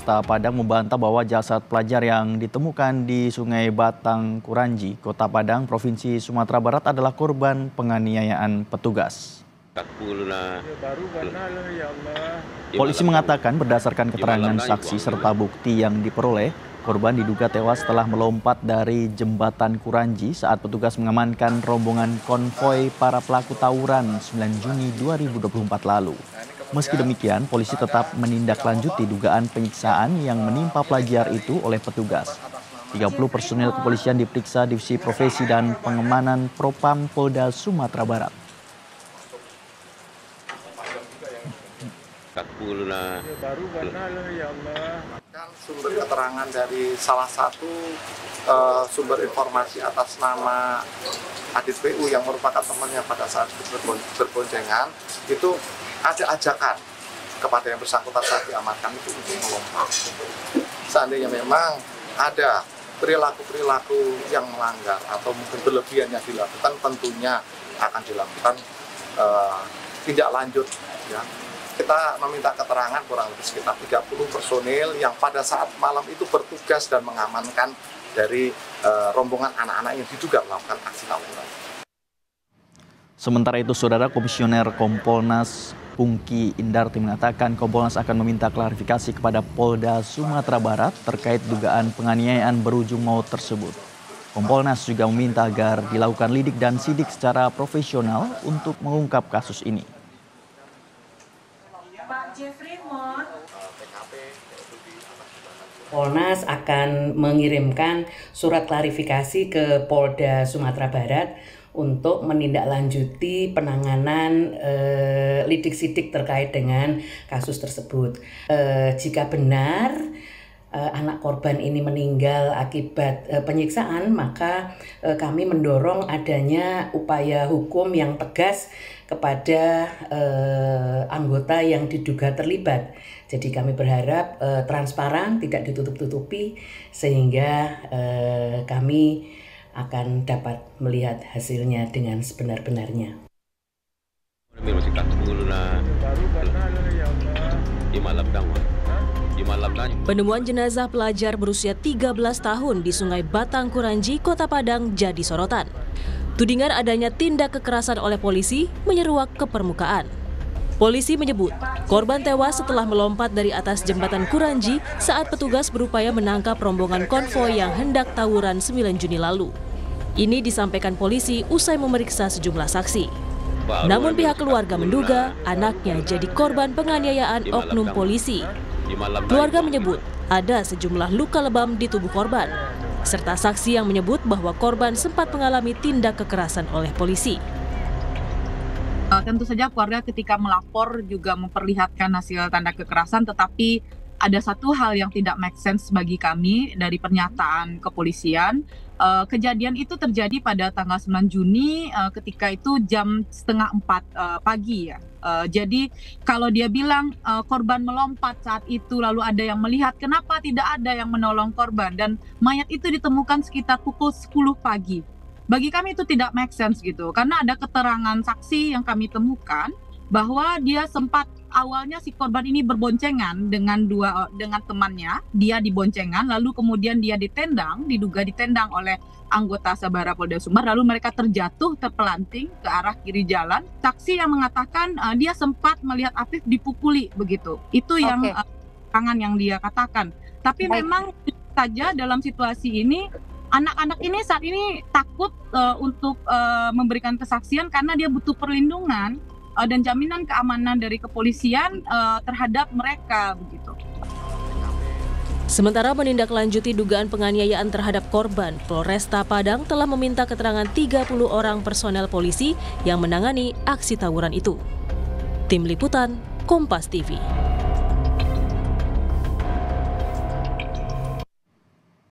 Polresta Padang membantah bahwa jasad pelajar yang ditemukan di Sungai Batang Kuranji, Kota Padang, Provinsi Sumatera Barat adalah korban penganiayaan petugas. Polisi mengatakan berdasarkan keterangan saksi serta bukti yang diperoleh, korban diduga tewas setelah melompat dari jembatan Kuranji saat petugas mengamankan rombongan konvoi para pelaku tawuran 9 Juni 2024 lalu. Meski demikian, polisi tetap menindaklanjuti dugaan penyiksaan yang menimpa pelajar itu oleh petugas. 30 personel kepolisian diperiksa Divisi Profesi dan Pengamanan Propam Polda Sumatera Barat. Sumber keterangan dari salah satu sumber informasi atas nama Adit PU yang merupakan temannya pada saat berboncengan, itu ada ajakan kepada yang bersangkutan saat diamankan itu untuk melompat. Seandainya memang ada perilaku-perilaku yang melanggar atau mungkin berlebihan yang dilakukan, tentunya akan dilakukan tindak lanjut. Ya. Kita meminta keterangan kurang lebih sekitar 30 personil yang pada saat malam itu bertugas dan mengamankan dari rombongan anak-anak yang diduga melakukan aksi tawuran. Sementara itu, Saudara Komisioner Kompolnas Pungki Indarti mengatakan Kompolnas akan meminta klarifikasi kepada Polda Sumatera Barat terkait dugaan penganiayaan berujung maut tersebut. Kompolnas juga meminta agar dilakukan lidik dan sidik secara profesional untuk mengungkap kasus ini. Kompolnas akan mengirimkan surat klarifikasi ke Polda Sumatera Barat untuk menindaklanjuti penanganan lidik-sidik terkait dengan kasus tersebut. Jika benar anak korban ini meninggal akibat penyiksaan, maka kami mendorong adanya upaya hukum yang tegas kepada anggota yang diduga terlibat. Jadi kami berharap transparan, tidak ditutup-tutupi, sehingga kami akan dapat melihat hasilnya dengan sebenar-benarnya. Penemuan jenazah pelajar berusia 13 tahun di Sungai Batang Kuranji, Kota Padang jadi sorotan. Tudingan adanya tindak kekerasan oleh polisi menyeruak ke permukaan. Polisi menyebut korban tewas setelah melompat dari atas jembatan Kuranji saat petugas berupaya menangkap rombongan konvoi yang hendak tawuran 9 Juni lalu. Ini disampaikan polisi usai memeriksa sejumlah saksi. Namun pihak keluarga menduga anaknya jadi korban penganiayaan oknum polisi. Keluarga menyebut ada sejumlah luka lebam di tubuh korban, serta saksi yang menyebut bahwa korban sempat mengalami tindak kekerasan oleh polisi. Tentu saja keluarga ketika melapor juga memperlihatkan hasil tanda kekerasan, tetapi ada satu hal yang tidak make sense bagi kami dari pernyataan kepolisian. Kejadian itu terjadi pada tanggal 9 Juni ketika itu jam 3:30 pagi ya. Jadi kalau dia bilang korban melompat saat itu lalu ada yang melihat, kenapa tidak ada yang menolong korban, dan mayat itu ditemukan sekitar pukul 10 pagi. Bagi kami itu tidak make sense gitu, karena ada keterangan saksi yang kami temukan bahwa dia sempat awalnya si korban ini berboncengan dengan temannya, dia diboncengan, lalu kemudian dia diduga ditendang oleh anggota Sabara Polda Sumbar, lalu mereka terjatuh terpelanting ke arah kiri jalan. Saksi yang mengatakan dia sempat melihat Afif dipukuli begitu. Itu yang tangan yang dia katakan. Tapi memang saja dalam situasi ini anak-anak ini saat ini takut untuk memberikan kesaksian karena dia butuh perlindungan dan jaminan keamanan dari kepolisian terhadap mereka begitu. Sementara menindaklanjuti dugaan penganiayaan terhadap korban, Polresta Padang telah meminta keterangan 30 orang personel polisi yang menangani aksi tawuran itu. Tim Liputan, Kompas TV.